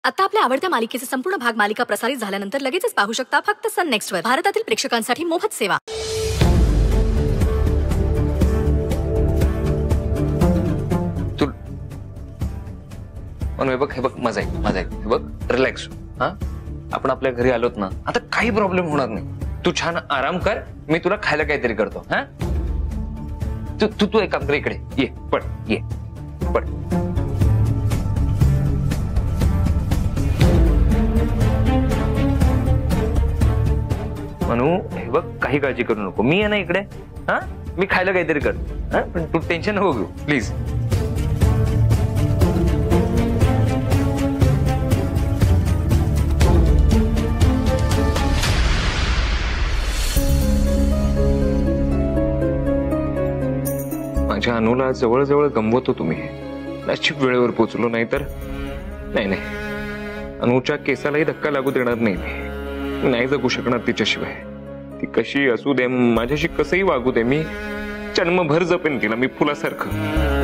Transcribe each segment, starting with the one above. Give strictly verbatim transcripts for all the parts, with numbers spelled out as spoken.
आता आपल्या आवडत्या मालिकेचे संपूर्ण भाग मालिका प्रसारित झाल्यानंतर लगेचच पाहू शकता फक्त सन नेक्स्ट वर. भारतातील प्रेक्षकांसाठी मोफत सेवा. तू हे बघ हे बघ माझा आहे माझा आहे हे बघ रिलॅक्स. हा आपण आपल्या घरी आलोत ना, आता काही प्रॉब्लेम होणार नाही. तू छान आराम कर, मी तुला खायला काहीतरी करतो. हा तू तू तू एक काम कर, इकडे ये, पड ये पड. मनू हे बघ काही काळजी करू नको, मी आहे ना इकडे. हा मी खायला काहीतरी करतो. हा पण तू टेन्शन नको घेऊ प्लीज. माझ्या अनुला जवळजवळ गमवतो तुम्ही. नशीब वेळेवर पोचलो, नाही तर नाही नाही अनुच्या केसालाही धक्का लागू देणार नाही. मी नाही जगू शकणार तिच्याशिवाय. ती कशी असू दे, माझ्याशी कसंही वागू दे, मी जन्मभर जपेन तिला, मी फुलासारखं.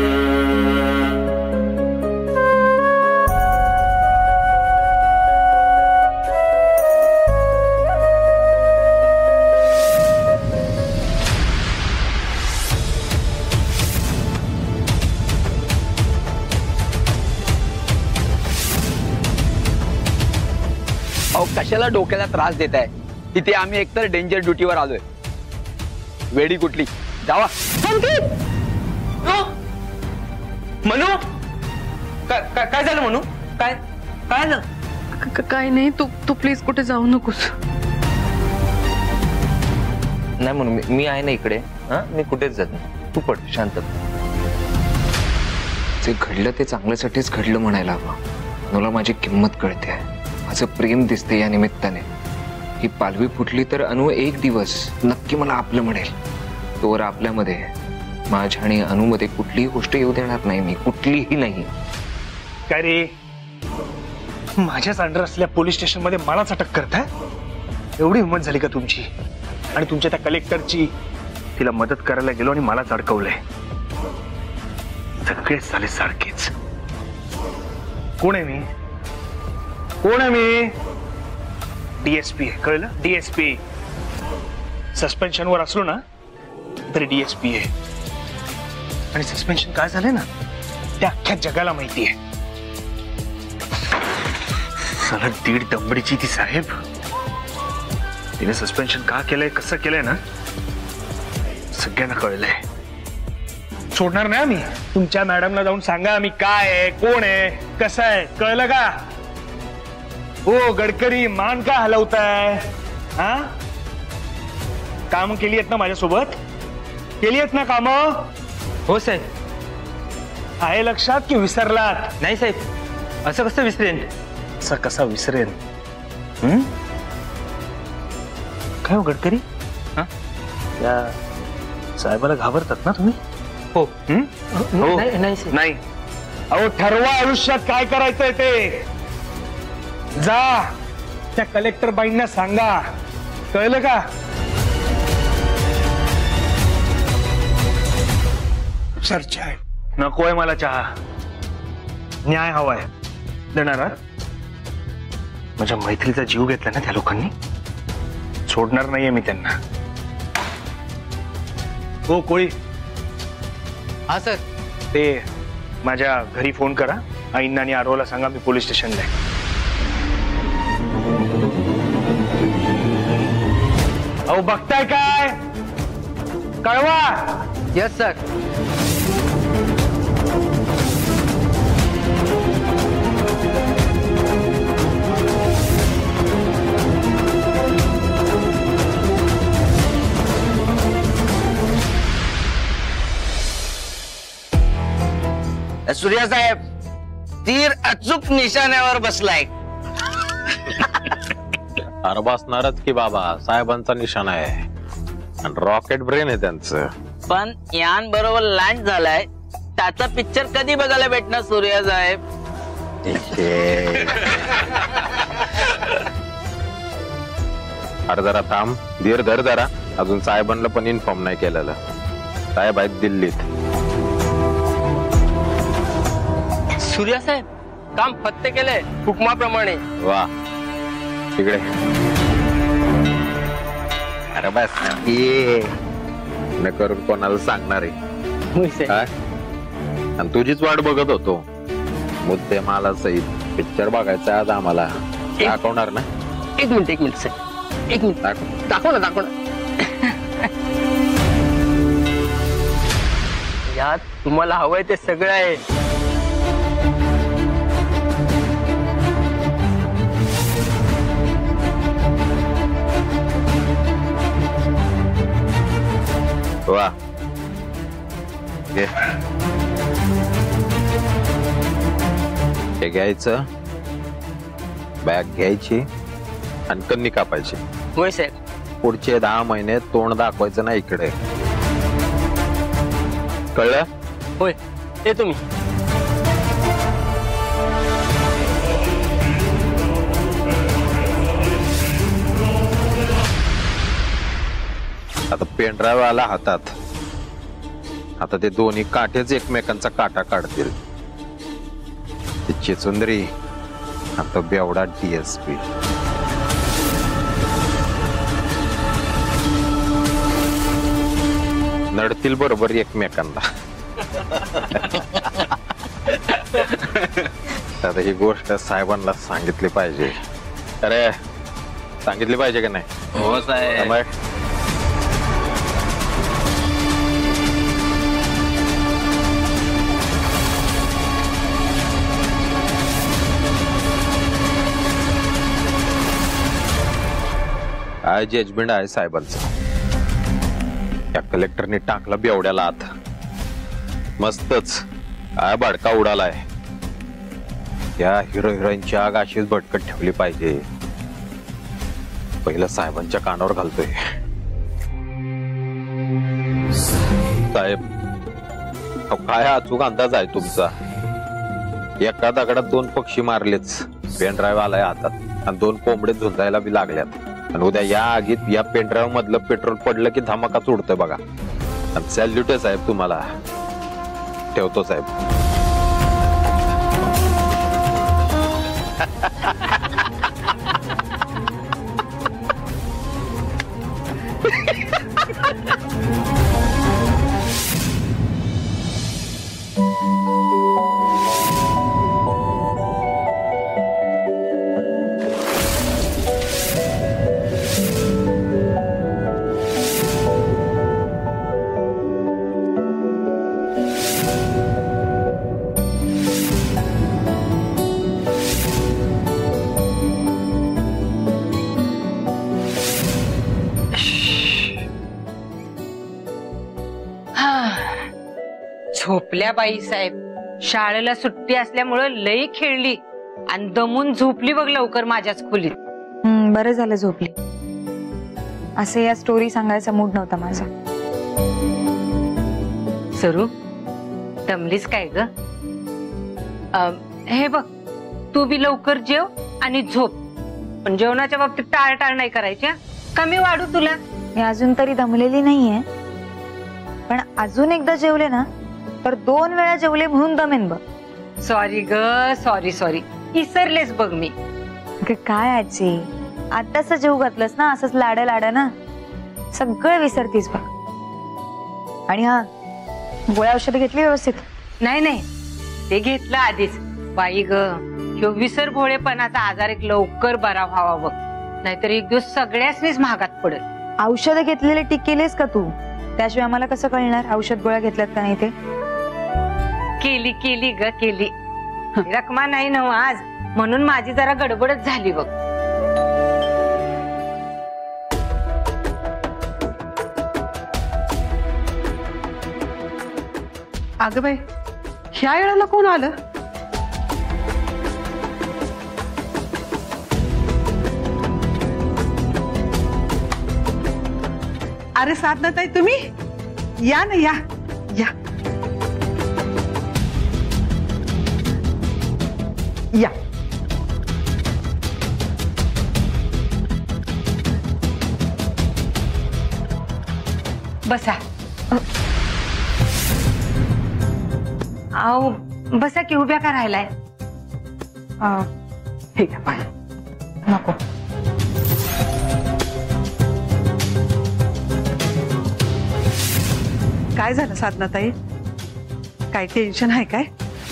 अहो कशाला डोक्याला त्रास देत आहे? तिथे आम्ही एकतर डेंजर ड्युटीवर आलोय. वेडी कुठली जावा. मनू काय झालं? मनू काय काय झालं? काय नाही, तू तू प्लीज कुठे जाऊ नकोस. नाही म्हणून मी आहे ना इकडे. हा मी कुठेच जात नाही. तू पड शांत. जे घडलं ते चांगल्यासाठीच घडलं म्हणायला हवं. मला माझी किंमत कळते, माझं प्रेम दिसते. या निमित्ताने ही पालवी फुटली तर अनु एक दिवस नक्की मला आपलं म्हणेल. तोवर आपल्यामध्ये, माझ्या आणि अनुमध्ये कुठलीही गोष्ट येऊ देणार नाही मी, कुठलीही नाही. काय रे, माझ्याच अंडर असलेल्या पोलीस स्टेशन मध्ये मलाच अटक करताय? एवढी हिंमत झाली का तुमची? आणि तुमच्या त्या कलेक्टरची? तिला मदत करायला गेलो आणि मलाच अडकवलंय. सगळेच झाले सारखेच. कोण आहे मी? कोण आहे मी? डीएसपी आहे, कळलं? डीएसपी. सस्पेन्शन वर असलो ना तरी डीएसपी आहे. आणि सस्पेन्शन काय झालंय ना त्या अख्ख्या जगाला माहिती आहे. साला दीड दंबडीची ती साहेब, तिने सस्पेन्शन का केलंय, कसं केलंय ना सगळ्यांना कळलंय. सोडणार नाही आम्ही. तुमच्या मॅडमला जाऊन सांगा मी काय आहे, कोण आहे, कसं आहे, कळलं का? हो गडकरी, मान का हलवताय? हा काम केली आहेत ना माझ्यासोबत? केली आहेत ना काम? हो साहेब. आहे लक्षात की विसरलात? नाही साहेब, असं कसं विसरेन? असं कसा विसरेन? हम्म काय हो गडकरी, हा त्या साहेबाला घाबरतात ना तुम्ही? हो. हो नाही. अहो ठरवा आयुष्यात काय करायचंय ते. जा त्या कलेक्टर बाईंना सांगा, कळलं का? सर चाय नकोय मला, चहा. न्याय हवाय. देणार? माझ्या मैत्रीचा जीव घेतला ना त्या लोकांनी, सोडणार नाहीये मी त्यांना. हो कोळी. हा सर. ते माझ्या घरी फोन करा, आईंना आणि आरोला सांगा मी पोलीस स्टेशनला आहे. अहो बघताय काय? कळवा. Yes sir. सूर्या साहेब, तीर अचूक निशाण्यावर बसलाय. अरे बसणारच की बाबा, साहेबांचा निशाणा आहे आणि रॉकेट ब्रेन आहे त्यांचं. पण यान बरोबर लँड झालाय, त्याचा पिक्चर कधी बघायला भेटणार सूर्या साहेब? अरे जरा थांब, धीर धर जरा. अजून साहेबांना पण इन्फॉर्म नाही केलेलं. साहेब आहेत दिल्लीत. सूर्या साहेब, काम फत्ते केले हुकमाप्रमाणे. वा तिकडे. अरे बस ये न करून कोणाला सांगणार आहे. आणि तुझीच वाट बघत होतो. मुद्दे मला सहित पिक्चर बघायचा आज आम्हाला. दाखवणार ना? एक मिनिट एक मिनिट साहेब एक मिनिट. दाखव दाखव ना दाखव ना. यात तुम्हाला हवंय ते सगळं आहे. वा हे घ्यायचं, बॅग घ्यायची आणि कन्नी कापायची. होय साहेब. पुढचे दहा महिने तोंड दाखवायचं ना इकडे. कळलं? होय ते तुम्ही. आता पेनड्राईव्ह आला हातात. आता ते दोन्ही काठेच एकमेकांचा काटा काढतील. ती चिचुंदरी आता बेवडा डीएसपी. नडतील बरोबर एकमेकांना. आता ही गोष्ट साहेबांना सांगितली पाहिजे. अरे सांगितली पाहिजे का नाही? हो साहेब. काय जजमेंट आहे साहेबांचं. त्या कलेक्टरने टाकला बेवड्याला आत. मस्तच काय भडका उडालाय. या हिरो हिरोईनची आग अशीच भटकत ठेवली पाहिजे. पहिलं साहेबांच्या कानावर घालतोय. साहेब काय अचूक अंदाज आहे तुमचा. एका दगडात दोन पक्षी मारलेच. पेनड्राईव्ह आलाय हातात आणि दोन कोंबडे झुंजायला बी लागल्यात. आणि उद्या या आगीत या पेनड्राईव्ह मधलं पेट्रोल पडलं की धमाकाच उडतोय बघा. आणि सॅल्यूट आहे साहेब तुम्हाला. ठेवतो साहेब. झोपल्या बाई साहेब. शाळेला सुट्टी असल्यामुळे लई खेळली आणि दमून झोपली बघ लवकर माझ्याच खोलीत. हम्म बरं झालं झोपली. असे या स्टोरी सांगायचा मूड नव्हता माझा. सरू दमलीस काय ग? हे बघ तू बी लवकर जेव आणि झोप. पण जेवणाच्या बाबतीत टाळटाळ नाही करायची. कमी वाढू तुला. मी अजून तरी दमलेली नाहीये. पण अजून एकदा जेवले ना तर दोन वेळा जेवले म्हणून दमेन बघ. सॉरी ग सॉरी सॉरी. विसरलेस बघ मी. काय आजी आताच जेव घातलंस ना असंच लाड लाड ना सगळं विसरतीस बघ. आणि हा गोळ्या औषध घेतली व्यवस्थित? नाही नाही ते घेतलं आधीच. बाई ग ह्यो विसर भोळेपणाचा आजार एक लवकर बरा व्हावा बघ. नाहीतर एक दिवस सगळ्यासनीच महागात पडेल. औषध घेतलेले टिक केलेस का तू? त्याशिवाय आम्हाला कसं कळणार औषध गोळ्या घेतल्यात का नाही ते? केली केली ग केली. रकमा नाही ना आज म्हणून माझी जरा गडबडच झाली बघ. अगं बाई ह्या वेळेला कोण आलं? अरे साधनाताई तुम्ही या ना या या या. बसा. आओ बसा की उभ्या का राहिलाय? अं, हे घ्या पाणी. नको. काय झालं साधनाताई? काय टेन्शन आहे काय?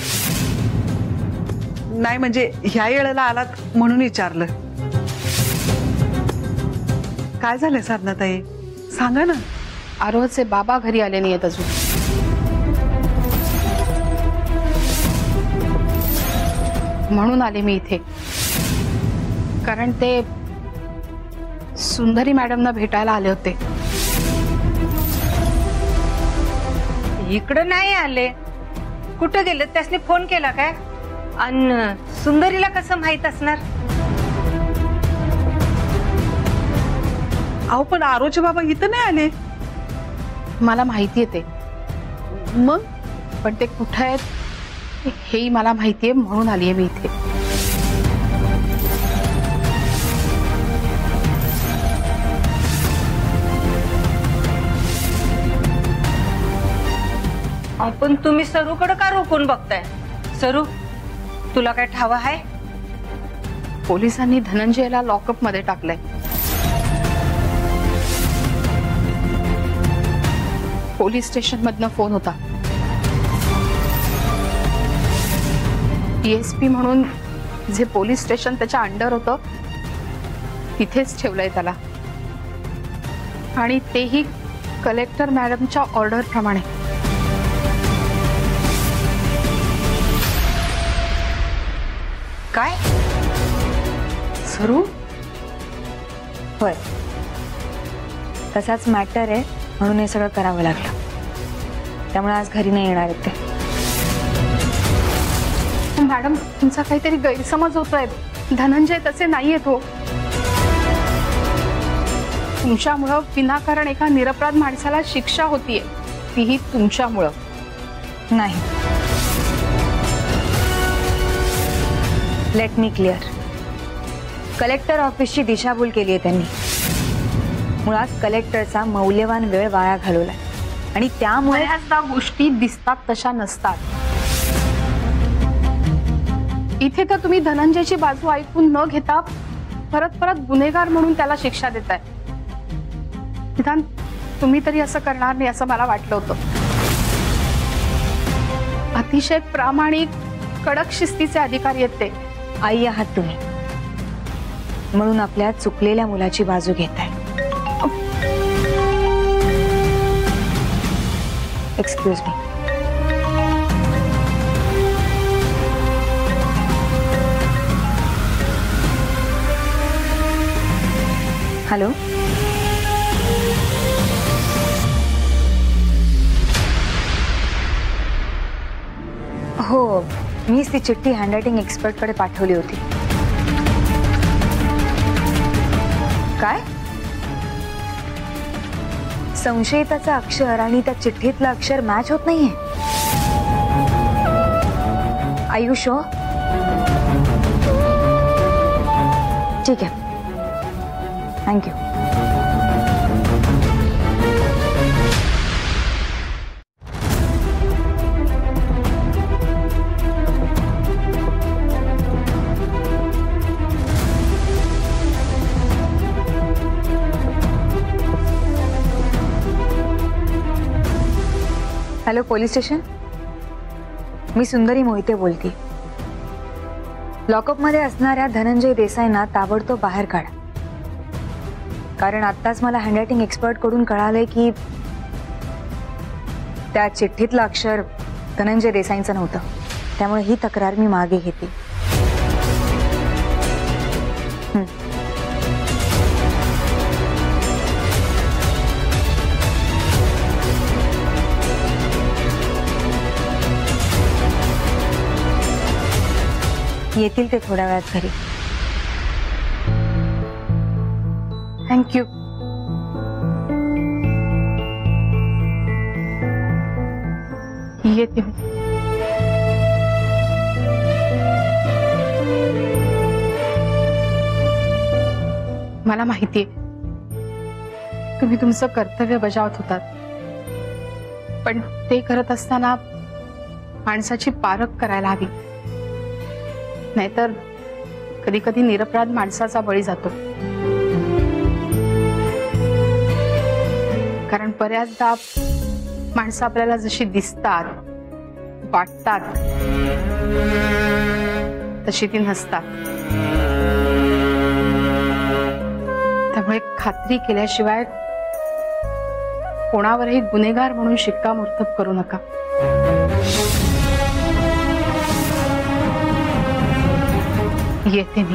नाही म्हणजे ह्या वेळेला आलात म्हणून विचारलं. काय झालंय साधनाताई, सांगा ना. आरोहचे बाबा घरी आले नाहीत अजून. म्हणून आले मी इथे, कारण ते सुंदरी मॅडमना भेटायला आले होते. इकडं नाही आले, कुठं गेले? त्यासनी फोन केला काय? अन सुंदरीला कसं माहित असणार? अहो पण आरोचे बाबा इथं नाही आले. मला माहिती आहे ते, मग पण ते कुठे आहेत हेही मला माहितीये, म्हणून आलीये मी इथे. आपण तुम्ही सरूकडे का रोखून बघताय? सरू, तुला काय ठाव आहे? पोलिसांनी धनंजयला लॉकअप मध्ये टाकलंय. पोलीस स्टेशन मधनं फोन होता. टीएसपी म्हणून जे पोलीस स्टेशन त्याच्या अंडर होतं तिथेच ठेवलंय त्याला, आणि तेही कलेक्टर मॅडमच्या ऑर्डर प्रमाणे. काय सरू? होय, तसाच मॅटर आहे म्हणून हे सगळं करावं लागलं. त्यामुळे आज घरी नाही येणार आहेत ते. मॅडम, तुमचा काहीतरी गैरसमज होतोय. धनंजय तसे नाहीयेत हो. तुमच्यामुळं विनाकारण एका निरपराध माणसाला शिक्षा होतीये, तीही तुमच्यामुळं. नाही, लेट मी क्लिअर. कलेक्टर ऑफिसची दिशाभूल केली आहे त्यांनी. मुळात कलेक्टरचा मौल्यवान वेळ वाया घालवलाय, आणि त्यामुळे बऱ्याचदा गोष्टी दिसतात तशा नसतात. इथे तर तुम्ही धनंजयची बाजू ऐकून न घेता परत परत गुन्हेगार म्हणून त्याला शिक्षा देताय. निदान तुम्ही तरी असं करणार नाही असं मला वाटलं होतं. अतिशय प्रामाणिक, कडक शिस्तीचे अधिकारी आहेत ते. आई आहात तुम्ही, म्हणून आपल्या चुकलेल्या मुलाची बाजू घेताय. Excuse me. हॅलो, हो, मीच ती चिठ्ठी हँडरायटिंग एक्सपर्टकडे पाठवली होती. काय? संशयिताचं अक्षर आणि त्या चिठ्ठीतलं अक्षर मॅच होत नाहीये. आयुष्य ठीक आहे, थँक्यू. Hello, police station. मी सुंदरी मोहिते बोलते. लॉकअप मध्ये असणाऱ्या धनंजय देसाईंना ताबडतोब बाहेर काढा, कारण आत्ताच मला हँडरायटिंग एक्सपर्ट कडून कळालंय की त्या चिठ्ठीतलं अक्षर धनंजय देसाईंचं नव्हतं. त्यामुळे ही तक्रार मी मागे घेते. येतील ते थोड्या वेळात घरी. थँक्यू. येते. मला माहितीये तुम्ही तुमचं कर्तव्य बजावत होतात, पण ते करत असताना माणसाची पारख करायला हवी. नाहीतर कधी कधी निरपराध माणसाचा बळी जातो. कारण बऱ्याचदा माणसं आपल्याला जशी दिसतात, वाटतात, तशी ती नसतात. त्यामुळे खात्री केल्याशिवाय कोणावरही गुन्हेगार म्हणून शिक्कामोर्तब करू नका. येते मी.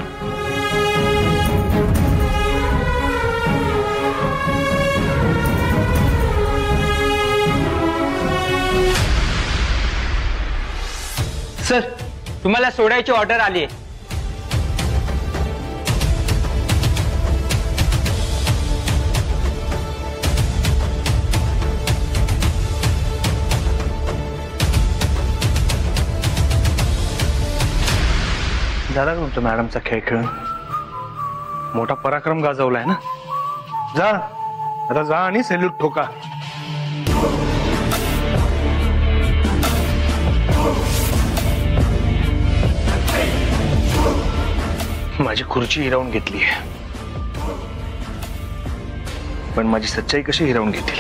सर, तुम्हाला सोडायची ऑर्डर आली आहे. झाला का तुमच्या मॅडमचा खेळ खेळून? मोठा पराक्रम गाजवलाय ना. जा आता, जा आणि सॅल्यूट ठोका. माझी खुर्ची हिरावून घेतली आहे, पण माझी सच्चाई कशी हिरावून घेतील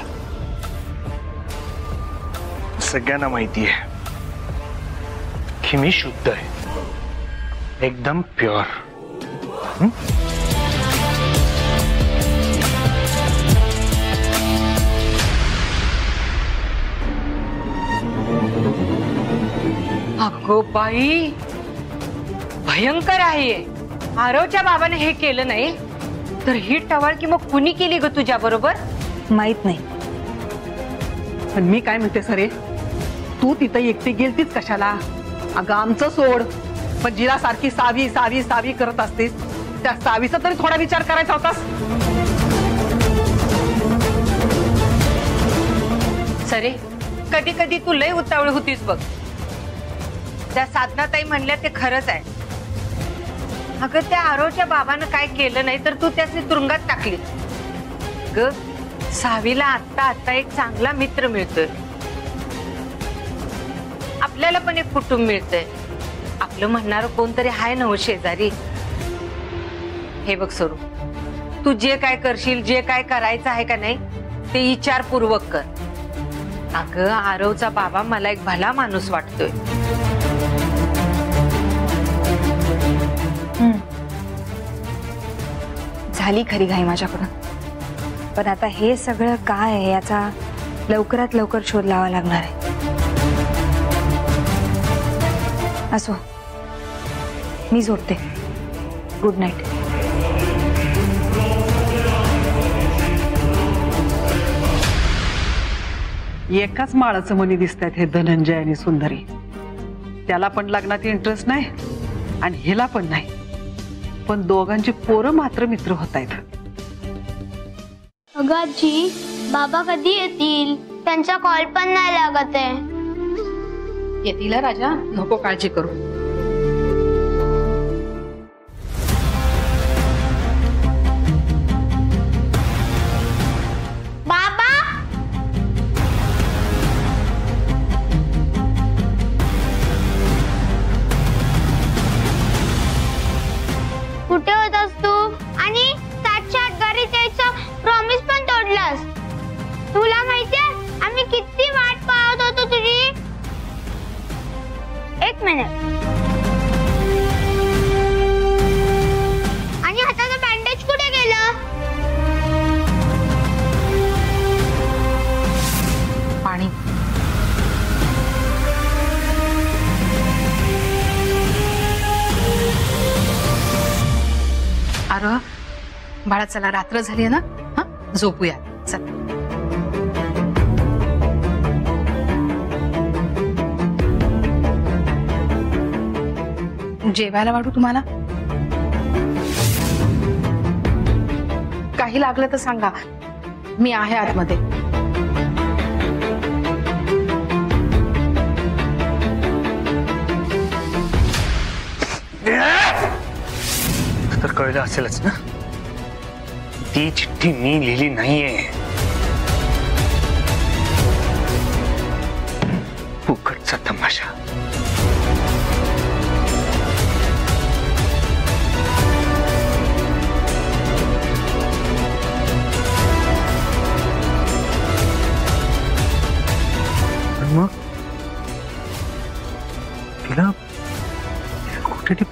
सगळ्यांना माहिती आहे की मी शुद्ध आहे, एकदम प्योर. अगो बाई, भयंकर आहे. आरवच्या बाबाने हे केलं नाही तर ही टवाळकी मग कुणी केली ग तुझ्या बरोबर? माहित नाही. पण मी काय म्हणते सरे, तू तिथं एकटी गेलतीच कशाला? अगं आमचं सोड, पण जिला सारखी सावी सावी सावी करत असतेस त्या सावीचा तरी थोडा विचार करायचा होतास. सरे, कधी कधी तू लय उतावळी होतीस बघ. त्या साधनाताई म्हणल्या ते खरंच आहे. अगं त्या आरोच्या बाबानं काय केलं नाही तर तू त्याची तुरुंगात टाकली ग. सावीला आत्ता आत्ता एक चांगला मित्र मिळतोय, आपल्याला पण एक कुटुंब मिळतंय, आपलं म्हणणारं कोणतरी आहे ना हो शेजारी. हे बघ सरू, तू जे काय करशील, जे काय करायचं आहे का नाही ते विचारपूर्वक कर. अगं आरवचा बाबा मला एक भला माणूस वाटतोय. झाली खरी घाई माझ्याकडून, पण आता हे सगळं काय आहे याचा लवकरात लवकर शोध लावा लागणार आहे. असो, मी झोपते. Good night. एकाच माळाचं मनी दिसतात हे धनंजय आणि सुंदरी. त्याला पण लग्नात इंटरेस्ट नाही आणि हिला पण नाही, पण दोघांची पोरं मात्र मित्र होत आहेत. अगं आजी, बाबा कधी येतील? त्यांचा कॉल पण नाही लागत आहे. येतील राजा, नको काळजी करू. बाबा, कुठे होतास तू? आणि सातशे आठ गाडीत यायचं प्रॉमिस पण तोडलास. तुला माहितीये आम्ही किती वाट पाहत होतो तुझी. एक मिनिट. आणि हाताचं बँडेज कुठे गेलं? पाणी. अरे बाळा, चला रात्र झाली ना, हा झोपूया. चल. जेवायला वाढू तुम्हाला? काही लागलं तर सांगा, मी आहे आतमध्ये. तर कळलं असेलच ना, ती चिठ्ठी मी लिहिली नाहीये. फुकटचा तमाशा.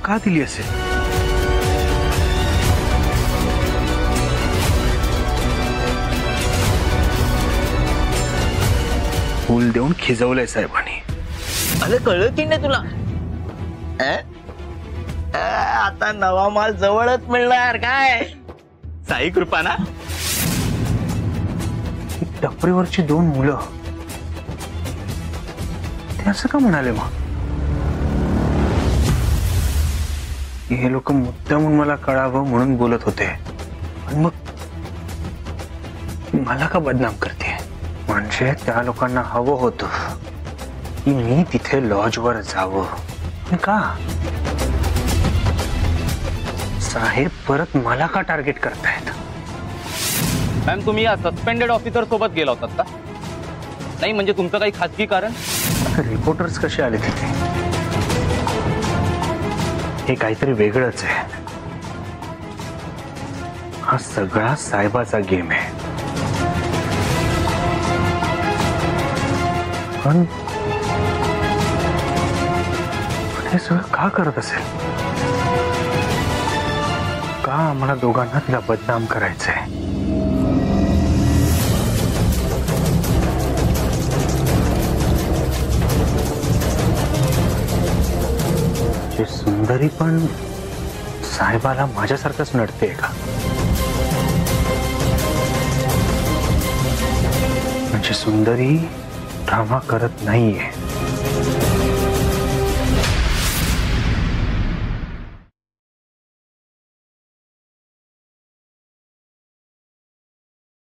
का दिली असेल? फूल देऊन खिजवलंय साहेबांनी. अरे कळलं की नाही तुला? अं? अं, आता नवा माल जवळच मिळणार काय? साई कृपा ना. टपरीवरची दोन मुलं ते असं का म्हणाले मग? हे लोक मुद्दामून मला कळावं म्हणून बोलत होते, पण मग मला का बदनाम करते? म्हणजे त्या लोकांना हवं होतं की मी तिथे लॉजवर जावं. पण का? साहेब परत मला का टार्गेट करतायत? मॅम, तुम्ही या सस्पेंडेड ऑफिसर सोबत गेला होतात का? नाही म्हणजे तुमचं काही खाजगी कारण? रिपोर्टर्स कसे आले तिथे? हे काहीतरी वेगळंच आहे. हा सगळा साहेबाचा गेम आहे. पण हे सगळं का करत असेल? का आम्हाला दोघांना तिला बदनाम करायचंय? जे सुंदरी पण साहेबाला माझ्यासारखंच नडते का? म्हणजे सुंदरी ड्रामा करत नाहीये.